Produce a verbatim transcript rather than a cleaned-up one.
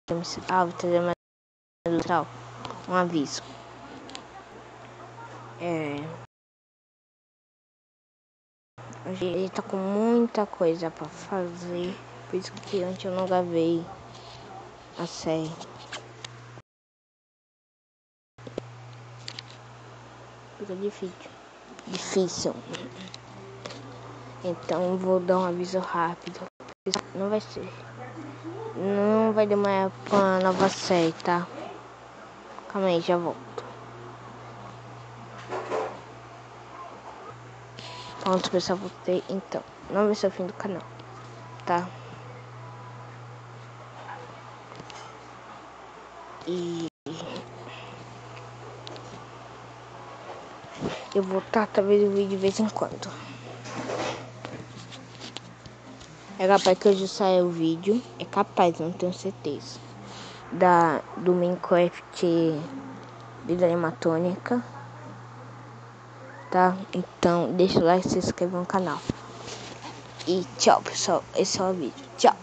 Ah, vou trazer mais legal. Um aviso. É... A gente tá com muita coisa pra fazer. Por isso que antes eu não gravei a série. Fica difícil. Difícil. Então vou dar um aviso rápido. Não vai ser. Não vai demorar pra nova série, tá? Calma aí, já volto. Pronto, pessoal, voltei. Então, não vai ser o fim do canal, tá? E eu vou estar talvez o vídeo de vez em quando. É capaz que hoje saia o vídeo. É capaz, não tenho certeza. Da, do Minecraft Vida Animatônica. Tá? Então deixa o like e se inscreva no canal. E tchau, pessoal. Esse é o vídeo. Tchau.